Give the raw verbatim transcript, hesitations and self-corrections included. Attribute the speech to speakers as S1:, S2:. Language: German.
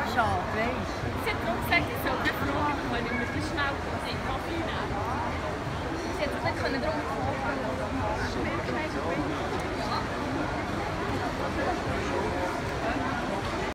S1: schade, weißt du?
S2: Sie hat darum gesagt, ich soll eine Frage bekommen, ich muss schnell den Kaffee nehmen. Sie hat sich nicht darum kommen.